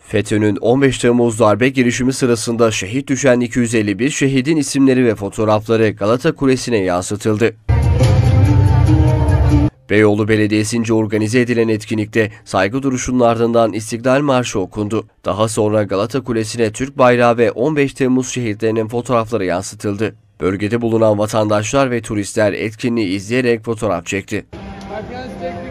FETÖ'nün 15 Temmuz darbe girişimi sırasında şehit düşen 251 şehidin isimleri ve fotoğrafları Galata Kulesi'ne yansıtıldı. Beyoğlu Belediyesi'nce organize edilen etkinlikte saygı duruşunun ardından İstiklal Marşı okundu. Daha sonra Galata Kulesi'ne Türk bayrağı ve 15 Temmuz şehitlerinin fotoğrafları yansıtıldı. Bölgede bulunan vatandaşlar ve turistler etkinliği izleyerek fotoğraf çekti.